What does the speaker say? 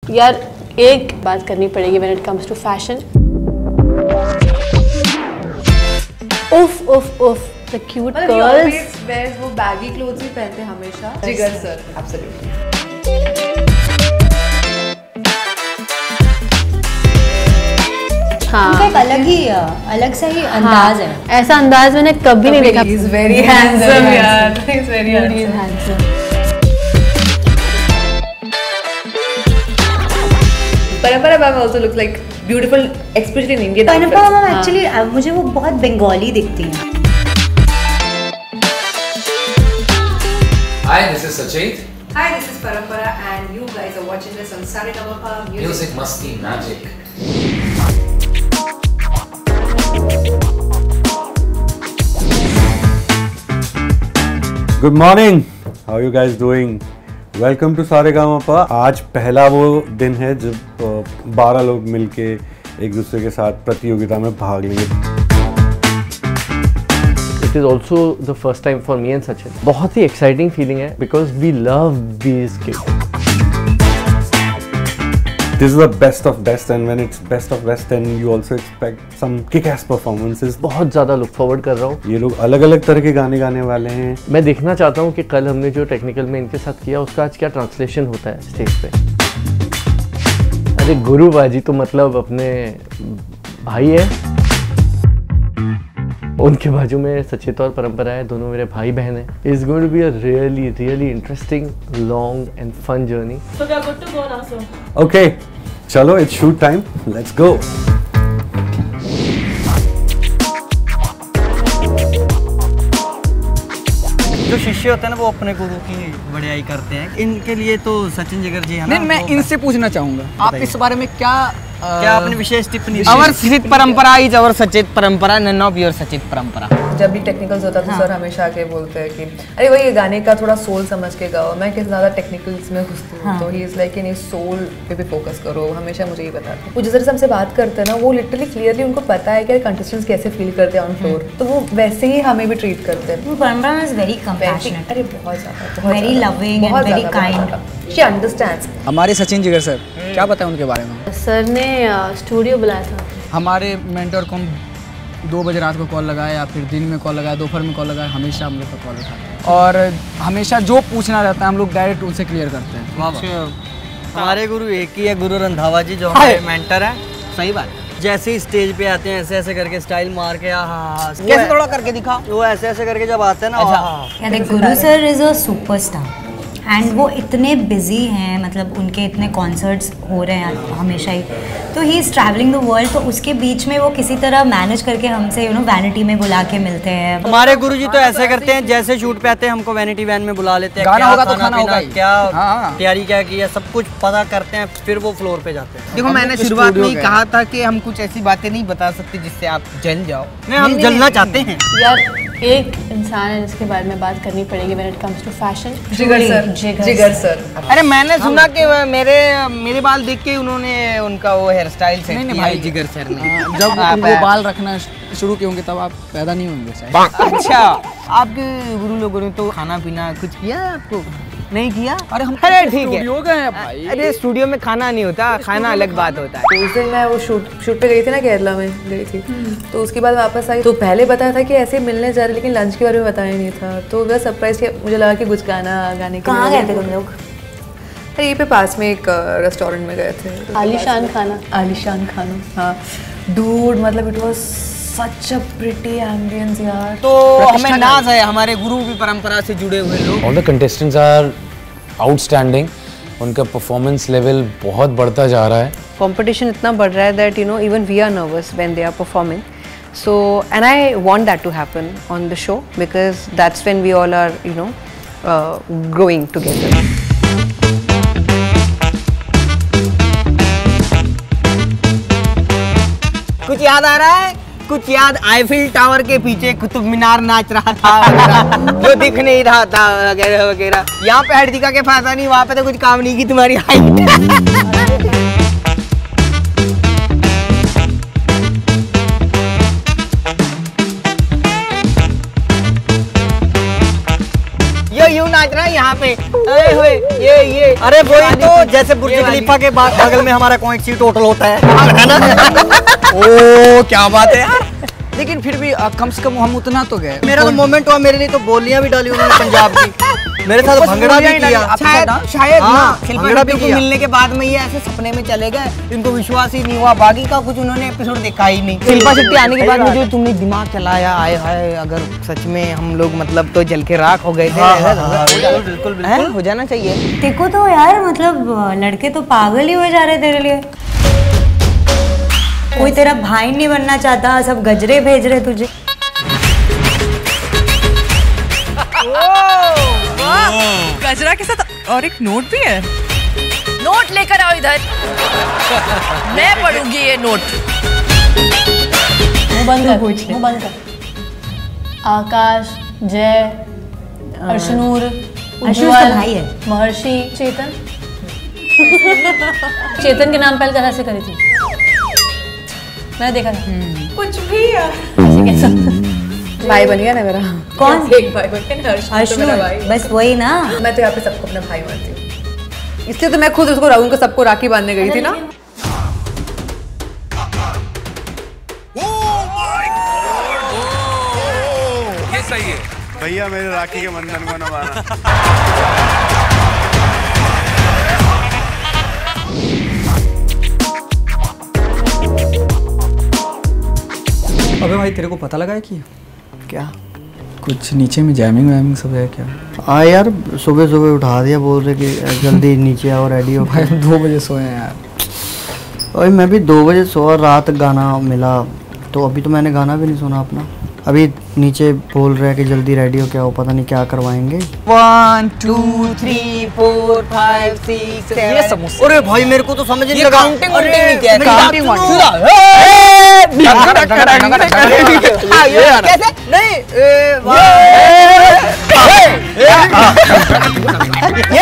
यार एक बात करनी पड़ेगी when it comes to fashion. उफ उफ उफ द क्यूट गर्ल्स वेयर वो बैगी क्लोथ्स ही पहनते हैं हमेशा। जिगर सर एब्सोल्युटली। हाँ, उनका एक अलग सा ही अंदाज है। ऐसा अंदाज मैंने कभी नहीं देखा। He is very handsome यार। He is very handsome. Parampara ma'am also looks like beautiful, especially in Indian outfits. Parampara ma'am actually मुझे वो बहुत बंगाली दिखती हैं। Hi, this is Sachit. Hi, this is Parampara and you guys are watching this on Saregama Music Masti Magic. Good morning. How are you guys doing? Welcome to Sa Re Ga Ma Pa. आज पहला वो दिन है जब 12 लोग मिलके एक दूसरे के साथ प्रतियोगिता में भाग लेंगे। It is also the first time for me and Sachin. बहुत ही exciting feeling है because we love these kids. This is the best of best and when it's best of best then you also expect some kick-ass performances. बहुत ज़्यादा look forward कर रहा हूँ। ये लोग अलग अलग तरह के गाने गाने वाले हैं। मैं देखना चाहता हूँ कि कल हमने जो टेक्निकल में इनके साथ किया उसका आज क्या ट्रांसलेशन होता है स्टेज पे। अरे गुरु बाजी तो मतलब अपने भाई है। उनके बाजू में सचित और परंपरा है, दोनों मेरे भाई बहन हैं। It's going to be a really interesting, long and fun journey. So we are good to go now, sir. Okay, चलो it's shoot time. Let's go. जो शिष्य होते हैं ना वो अपने गुरु की बढ़ियाई करते हैं। इनके लिए तो सचिन जिगर जी है ना। नहीं, मैं इनसे पूछना चाहूंगा आप इस बारे में क्या अपनी विशेष टिप्पणी। अवर सचित परंपरा इज अवर सचित परंपरा, नन ऑफ योर सचित परंपरा। जब भी टेक्निकल्स होता है तो सर हमेशा आके बोलते हैं कि अरे वही गाने का थोड़ा सोल समझ के गाओ। मैं किस ज़्यादा टेक्निकल्स में घुसती हूँ तो ही इज़ लाइक नहीं, सोल पे भी फोकस करो। हमेशा मुझे ये बताते हैं। वो जिस तरह से हमसे बात करते हैं ना वो लिटरली क्लियरली उनको पता है कि कंटेस्टेंट्स कैसे फील करते हैं ऑन फ्लोर, तो वो वैसे ही हमें भी ट्रीट करते हैं। परंपरा इज वेरी कंपैशनेट, अरे बहुत ज़्यादा, very loving and very kind. She understands. हमारे सचिन जिगर सर क्या बताएं उनके बारे में? सर ने स्टूडियो बुलाया था। हमारे मेंटर को हम 2 बजे रात को कॉल लगाया या फिर दिन में कॉल लगाया, दोपहर में कॉल लगाया, हमेशा हम लोग का कॉल उठाते हैं और हमेशा जो पूछना रहता है हम लोग डायरेक्ट उनसे क्लियर करते हैं। हमारे गुरु एक ही है, गुरु रंधावा जी जो हमारे मेंटर हैं। सही बात। जैसे ही स्टेज पे आते हैं ऐसे ऐसे करके स्टाइल मार के कैसे थोड़ा करके दिखा। वो ऐसे ऐसे करके जब आते हैं ना Guru sir is a superstar and वो इतने बिजी हैं, मतलब उनके इतने कॉन्सर्ट्स हो रहे हैं हमेशा ही, तो he is travelling the world, तो उसके बीच में वो किसी तरह मैनेज करके हमसे वैनिटी में बुला के मिलते हैं। हमारे गुरुजी तो ऐसे करते हैं जैसे शूट पे आते हैं हमको वैनिटी वैन में बुला लेते हैं। गाना होगा तो खाना होगा, क्या तैयारी क्या की है सब कुछ पता करते हैं, फिर वो फ्लोर पे जाते हैं। देखो मैंने शुरुआत में ही कहा था कि हम कुछ ऐसी बातें नहीं बता सकते जिससे आप जल जाओ। नहीं, हम जलना चाहते हैं यार एक इंसान है जिसके बारे में बात करनी पड़ेगी when it comes to fashion. Jigar sir. अरे मैंने सुना कि मेरे बाल देख के उन्होंने उनका वो हेयर स्टाइल सेट किया है जिगर सर ने। जब वो बाल रखना शुरू किए होंगे तब आप पैदा नहीं होंगे शायद। अच्छा, आपके गुरु लोगों ने तो खाना पीना कुछ किया है आपको? नहीं किया? अरे हम ठीक है भाई। अरे स्टूडियो में खाना नहीं होता, खाना अलग बात होता है। तो उस दिन मैं वो शूट पे गई थी ना, केरला में गई थी, तो उसके बाद वापस आई तो पहले बताया था कि ऐसे मिलने जा रहे, लेकिन लंच के बारे में बताया नहीं था। तो वह सरप्राइज किया, मुझे लगा कि कुछ गाने के कहाँ गए थे तुम लोग? अरे ये पे पास में एक रेस्टोरेंट में गए थे। आलीशान खाना। हाँ डूड, मतलब it was such a pretty ambience यार। तो हमें नाज है, हमारे गुरु भी परंपरा से जुड़े हुए लोग। All the contestants are outstanding. उनका परफॉर्मेंस लेवल बहुत बढ़ता जा रहा है। कंपटीशन इतना बढ़ रहा है that even we are nervous when they are performing, so and I want that to happen on the show because that's when we all are growing together. कुछ याद आ रहा है? कुछ याद? आईफिल टावर के पीछे कुतुब मीनार नाच रहा था जो दिख नहीं रहा था वगैरह वगैरह। यहाँ पे हर्षिका के फायदा नहीं, वहाँ पे तो कुछ काम नहीं की तुम्हारी हाइट। यूं नाच रहा है यहाँ पे। ये अरे वही तो जैसे बुर्ज खलीफा के बगल में हमारा कोएक्सी होटल होता है ना। ओ क्या बात है यार। लेकिन फिर भी कम से कम हम उतना तो गए। मेरा तो मोमेंट हुआ, मेरे लिए तो बोलियां भी डाली उन्होंने पंजाब की, मेरे साथ भंगड़ा भी किया। शायद हाँ, ना भंगड़ा भी किया। मिलने के बाद में ये ऐसे सपने में चले गए, इनको विश्वास ही नहीं हुआ, बाकी का कुछ उन्होंने एपिसोड देखा ही नहीं। शिल्पा शेट्टी आने के बाद मुझे तुमने दिमाग चलाया, आए हाय अगर सच में हम लोग मतलब तो जल के राख हो गए थे। बिल्कुल हो जाना चाहिए। देखो तो यार मतलब लड़के तो पागल ही हो जा रहे तेरे लिए। कोई तेरा भाई नहीं बनना चाहता, सब गजरे भेज रहे तुझे। गजरा के साथ और एक नोट भी है। नोट लेकर आओ इधर, मैं पढ़ूंगी ये नोट। मुंह बंद कर, मुंह बंद कर। आकाश, जय, अर्शनूर, उज्ज्वल, भाई है, महर्षि, चेतन। चेतन के नाम पहले तरह से करी थी, मैंने देखा था। कुछ भी यार। भाई बन गया ना मेरा। कौन? एक भाई बन गया ना, अर्शनूर। बस वही ना, मैं तो यहाँ पे सबको अपना भाई मानती हूँ, इसलिए तो मैं खुद उसको उनको सबको राखी बांधने गई थी ना। ये सही है भैया, मेरे राखी के बंधन को निभाना। अबे भाई तेरे को पता लगा है कि क्या कुछ नीचे में जैमिंग वैमिंग सब है क्या? हाँ यार, सुबह सुबह उठा दिया, बोल रहे कि जल्दी नीचे आओ, रेडी हो। भाई 2 बजे सोए हैं यार। और मैं भी 2 बजे सोया, रात गाना मिला तो अभी तो मैंने गाना भी नहीं सुना अपना। अभी नीचे बोल रहे हैं कि जल्दी रेडी हो, क्या हो पता नहीं क्या करवाएंगे। 1 2 3 4 5 6 7। ये समोसे। अरे भाई मेरे को तो समझ नहीं लगा। काउंटिंग नहीं किया, काउंटिंग कैसे नहीं